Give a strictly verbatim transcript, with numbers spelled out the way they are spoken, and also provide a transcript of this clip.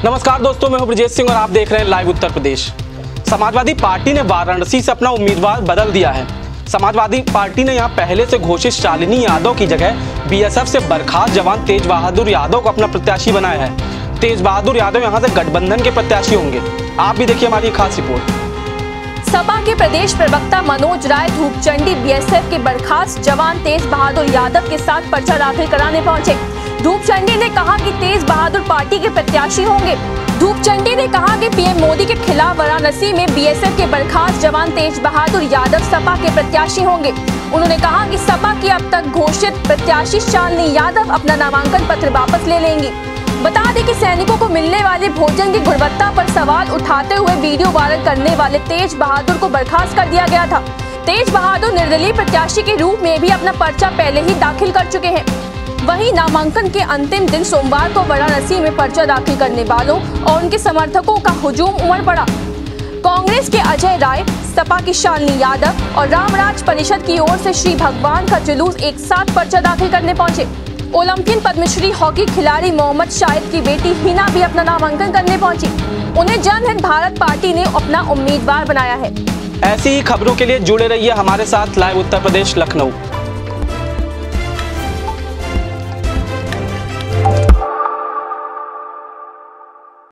नमस्कार दोस्तों, मैं हूं ब्रजेश सिंह और आप देख रहे हैं लाइव उत्तर प्रदेश। समाजवादी पार्टी ने वाराणसी से अपना उम्मीदवार बदल दिया है। समाजवादी पार्टी ने यहां पहले से घोषित शालिनी यादव की जगह बीएसएफ से बर्खास्त जवान तेज बहादुर यादव को अपना प्रत्याशी बनाया है। तेज बहादुर यादव यहां से गठबंधन के प्रत्याशी होंगे। आप भी देखिए हमारी खास रिपोर्ट। सपा के प्रदेश प्रवक्ता मनोज राय धूपचंडी बीएसएफ के बर्खास्त जवान तेज बहादुर यादव के साथ पर्चा दाखिल कराने पहुंचे। धूपचंडी ने कहा कि तेज बहादुर पार्टी के प्रत्याशी होंगे। धूपचंडी ने कहा कि पीएम मोदी के खिलाफ वाराणसी में बीएसएफ के बर्खास्त जवान तेज बहादुर यादव सपा के प्रत्याशी होंगे। उन्होंने कहा कि सपा की अब तक घोषित प्रत्याशी शालिनी यादव अपना नामांकन पत्र वापस ले लेंगी। बता दें कि सैनिकों को मिलने वाले भोजन की गुणवत्ता पर सवाल उठाते हुए वीडियो वायरल करने वाले तेज बहादुर को बर्खास्त कर दिया गया था। तेज बहादुर निर्दलीय प्रत्याशी के रूप में भी अपना पर्चा पहले ही दाखिल कर चुके हैं। वहीं नामांकन के अंतिम दिन सोमवार को वाराणसी में पर्चा दाखिल करने वालों और उनके समर्थकों का हुजूम उमड़ पड़ा। कांग्रेस के अजय राय, सपा की शालिनी यादव और रामराज परिषद की ओर से श्री भगवान का जुलूस एक साथ पर्चा दाखिल करने पहुंचे। ओलंपियन पद्मश्री हॉकी खिलाड़ी मोहम्मद शाहिद की बेटी हिना भी अपना नामांकन करने पहुंची। उन्हें जनहित भारत पार्टी ने अपना उम्मीदवार बनाया है। ऐसी ही खबरों के लिए जुड़े रहिए हमारे साथ लाइव उत्तर प्रदेश लखनऊ।